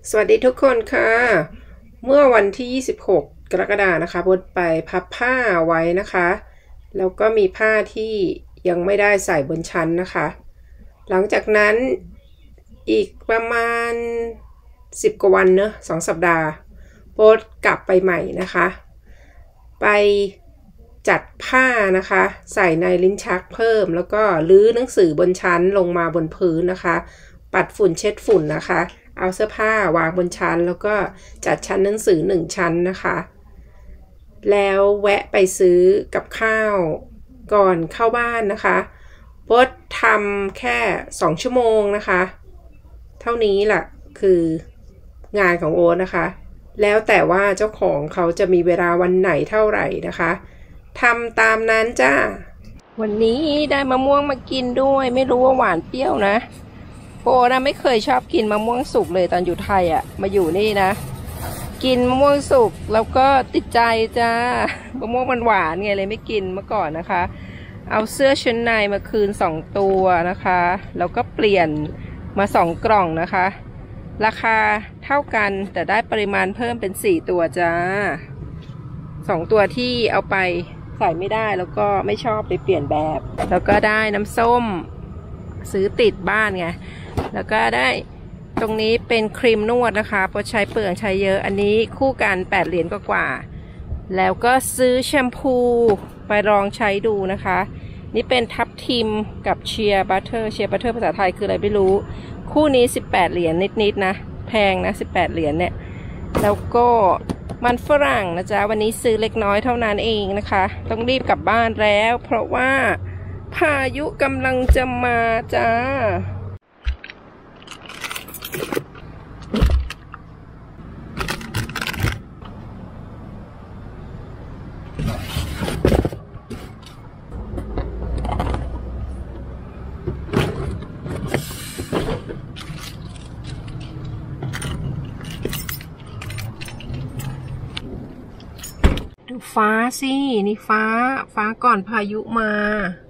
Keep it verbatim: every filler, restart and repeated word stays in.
สวัสดีทุกคนค่ะเมื่อวันที่ยี่สิบหกกรกฎาคมนะคะโพสต์ไปพับผ้าไว้นะคะแล้วก็มีผ้าที่ยังไม่ได้ใส่บนชั้นนะคะหลังจากนั้นอีกประมาณสิบกว่าวันเนอะสองสัปดาห์โพสต์กลับไปใหม่นะคะไปจัดผ้านะคะใส่ในลิ้นชักเพิ่มแล้วก็ลื้อหนังสือบนชั้นลงมาบนพื้นนะคะปัดฝุ่นเช็ดฝุ่นนะคะเอาเสื้อผ้าวางบนชั้นแล้วก็จัดชั้นหนังสือหนึ่งชั้นนะคะแล้วแวะไปซื้อกับข้าวก่อนเข้าบ้านนะคะโพสต์ทำแค่สองชั่วโมงนะคะเท่านี้แหละคืองานของโอ๊ตนะคะแล้วแต่ว่าเจ้าของเขาจะมีเวลาวันไหนเท่าไหร่นะคะทำตามนั้นจ้าวันนี้ได้มะม่วงมากินด้วยไม่รู้ว่าหวานเปรี้ยวนะโอ้นะไม่เคยชอบกินมะม่วงสุกเลยตอนอยู่ไทยอ่ะมาอยู่นี่นะกินมะม่วงสุกแล้วก็ติดใจจ้ามะม่วงมันหวานไงเลยไม่กินเมื่อก่อนนะคะเอาเสื้อชั้นในมาคืนสองตัวนะคะแล้วก็เปลี่ยนมาสองกล่องนะคะราคาเท่ากันแต่ได้ปริมาณเพิ่มเป็นสี่ตัวจ้าสองตัวที่เอาไปใส่ไม่ได้แล้วก็ไม่ชอบไปเปลี่ยนแบบแล้วก็ได้น้ำส้มซื้อติดบ้านไงแล้วก็ได้ตรงนี้เป็นครีมนวดนะคะเพราะใช้เปลืองใช้เยอะอันนี้คู่กันแปดเหรียญกว่าๆแล้วก็ซื้อแชมพูไปลองใช้ดูนะคะนี่เป็นทับทิมกับเชียร์บัตเตอร์เชียร์บัตเตอร์ภาษาไทยคืออะไรไม่รู้คู่นี้สิบแปดเหรียญนิดๆนะแพงนะสิบแปดเหรียญเนี่ยแล้วก็มันฝรั่งนะจ๊ะวันนี้ซื้อเล็กน้อยเท่านั้นเองนะคะต้องรีบกลับบ้านแล้วเพราะว่าพายุกำลังจะมาจ้าดูฟ้าสินี่ฟ้าฟ้าก่อนพายุมา